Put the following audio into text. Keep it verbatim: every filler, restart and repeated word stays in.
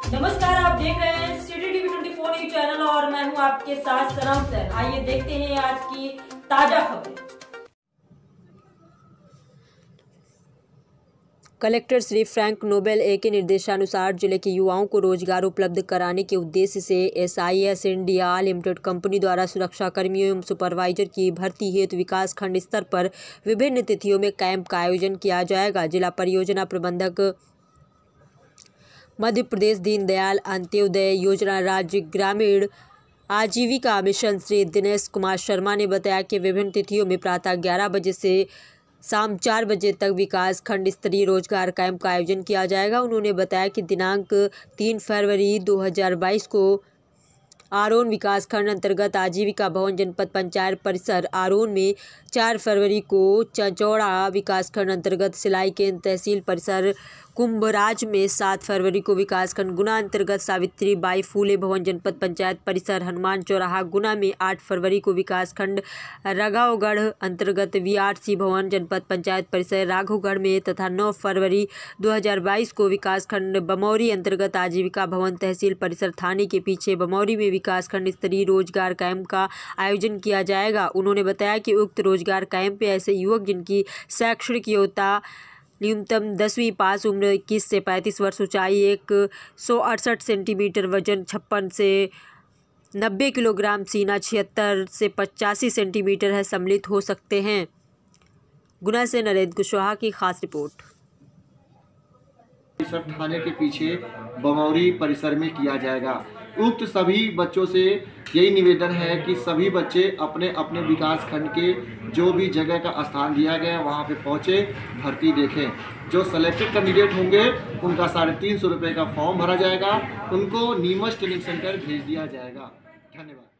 नमस्कार, आप देख रहे हैं city TV twenty four news channel और मैं हूं आपके साथ सनम सर। आइए देखते हैं आज की ताजा खबरें। Collector Shri Frank Noble A के निर्देशानुसार जिले के युवाओं को रोजगार उपलब्ध कराने के उद्देश्य से S I S India limited company द्वारा सुरक्षा कर्मियों एवं सुपरवाइजर की भर्ती हेतु विकास खंड स्तर पर विभिन्न तिथियों में कैंप का आयोजन किया जाएगा। जिला परियोजना प्रबंधक मध्य प्रदेश दीनदयाल अंत्योदय योजना राज्य ग्रामीण आजीविका मिशन श्री दिनेश कुमार शर्मा ने बताया कि विभिन्न तिथियों में प्रातः ग्यारह बजे से शाम चार बजे तक विकास खंड स्तरीय रोजगार कैंप का आयोजन किया जाएगा। उन्होंने बताया कि दिनांक तीन फरवरी दो हज़ार बाईस को आरोन विकास खंड अंतर्गत आजीविका भवन जनपद पंचायत परिसर आरोन में, चार फरवरी को चंचौड़ा विकास खंड अंतर्गत सिलाई केंद्र तहसील परिसर कुंभराज में, सात फरवरी को विकास खंड गुना अंतर्गत सावित्री बाई फूले भवन जनपद पंचायत परिसर हनुमान चौराहा गुना में, आठ फरवरी को विकास खंड रघावगढ़ अंतर्गत वी आर सी भवन जनपद पंचायत परिसर राघवगढ़ में तथा नौ फरवरी दो हज़ार बाईस को विकास खंड बमौरी अंतर्गत आजीविका भवन तहसील परिसर थाने के पीछे बमौरी में विकास खंड स्तरीय रोजगार कैंप का आयोजन किया जाएगा। उन्होंने बताया कि उक्त रोजगार कैंप में ऐसे युवक जिनकी शैक्षणिक योग्यता न्यूनतम दसवीं पास, उम्र इक्कीस से पैंतीस वर्ष, ऊंचाई एक सौ अड़सठ सेंटीमीटर, वजन छप्पन से नब्बे किलोग्राम, सीना छिहत्तर से पचासी सेंटीमीटर है, सम्मिलित हो सकते हैं। गुना से नरेंद्र कुशवाहा की खास रिपोर्ट। परिसर थाने के पीछे बमौरी परिसर में किया जाएगा। उक्त सभी बच्चों से यही निवेदन है कि सभी बच्चे अपने अपने विकास खंड के जो भी जगह का स्थान दिया गया है वहाँ पे पहुँचे, भर्ती देखें। जो सेलेक्टेड कैंडिडेट होंगे उनका साढ़े तीन सौ रुपये का फॉर्म भरा जाएगा, उनको नीमच ट्रेनिंग सेंटर भेज दिया जाएगा। धन्यवाद।